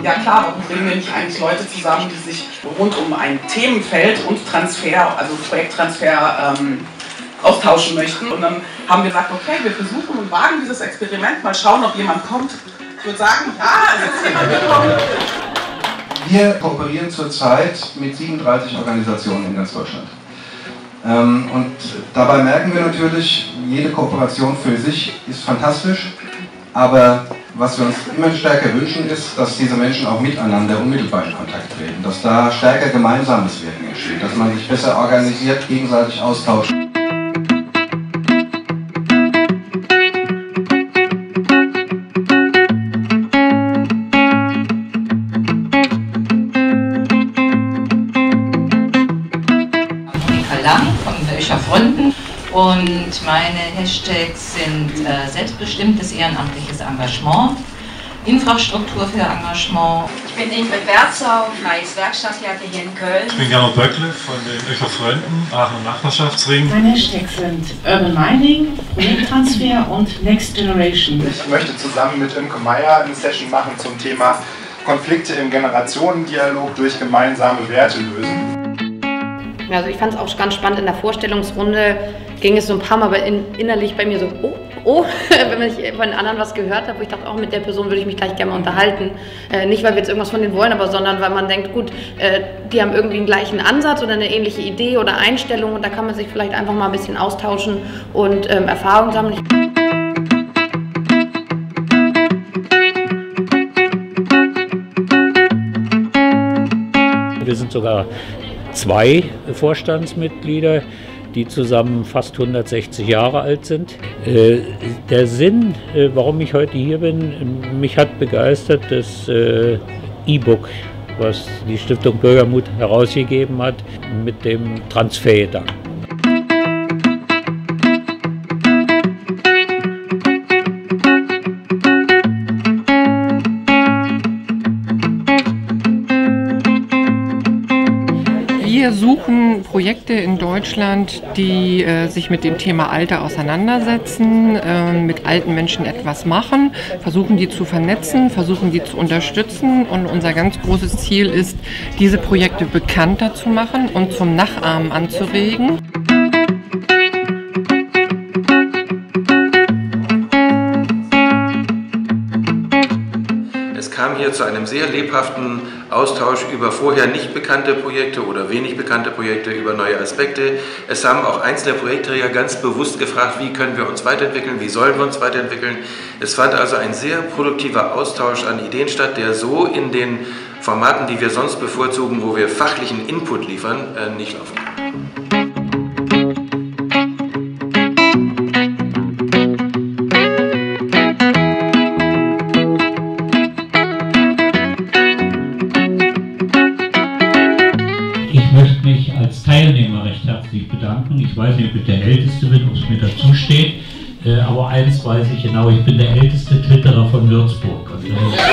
ja klar, warum bringen wir nicht eigentlich Leute zusammen, die sich rund um ein Themenfeld und Transfer, also Projekttransfer, austauschen möchten. Und dann haben wir gesagt, okay, wir versuchen und wagen dieses Experiment, mal schauen, ob jemand kommt. Ich würde sagen, ja, jetzt jemand gekommen. Wir kooperieren zurzeit mit 37 Organisationen in ganz Deutschland. Und dabei merken wir natürlich, jede Kooperation für sich ist fantastisch, aber was wir uns immer stärker wünschen, ist, dass diese Menschen auch miteinander unmittelbar in Kontakt treten, dass da stärker gemeinsames Wirken entsteht, dass man sich besser organisiert, gegenseitig austauscht. Von welcher Fronten, und meine Hashtags sind selbstbestimmtes ehrenamtliches Engagement, Infrastruktur für Engagement. Ich bin Ingrid Berzau, freies Werkstatttheater hier in Köln. Ich bin Gernot Böckle von den Öcher Freunden, Aachener Nachbarschaftsring. Meine Hashtags sind Urban Mining, Projekttransfer und Next Generation. Ich möchte zusammen mit Imke Meyer eine Session machen zum Thema Konflikte im Generationendialog durch gemeinsame Werte lösen. Also ich fand es auch ganz spannend, in der Vorstellungsrunde ging es so ein paar Mal innerlich bei mir so, wenn ich von anderen was gehört habe, wo ich dachte, auch mit der Person würde ich mich gleich gerne mal unterhalten. Nicht, weil wir jetzt irgendwas von denen wollen, aber sondern weil man denkt, gut, die haben irgendwie einen gleichen Ansatz oder eine ähnliche Idee oder Einstellung, und da kann man sich vielleicht einfach mal ein bisschen austauschen und Erfahrung sammeln. Wir sind sogar 2 Vorstandsmitglieder, die zusammen fast 160 Jahre alt sind. Der Sinn, warum ich heute hier bin, mich hat begeistert das E-Book, was die Stiftung Bürgermut herausgegeben hat, mit dem Transfergedanken. Wir suchen Projekte in Deutschland, die sich mit dem Thema Alter auseinandersetzen, mit alten Menschen etwas machen, versuchen die zu vernetzen, versuchen die zu unterstützen, und unser ganz großes Ziel ist, diese Projekte bekannter zu machen und zum Nachahmen anzuregen. Es kam hier zu einem sehr lebhaften Austausch über vorher nicht bekannte Projekte oder wenig bekannte Projekte, über neue Aspekte. Es haben auch einzelne Projektträger ganz bewusst gefragt, wie können wir uns weiterentwickeln, wie sollen wir uns weiterentwickeln. Es fand also ein sehr produktiver Austausch an Ideen statt, der so in den Formaten, die wir sonst bevorzugen, wo wir fachlichen Input liefern, nicht laufen kann. Ich möchte mich als Teilnehmer recht herzlich bedanken. Ich weiß nicht, ob ich der Älteste bin, ob es mir dazu steht, aber eins weiß ich genau, ich bin der älteste Twitterer von Würzburg. Also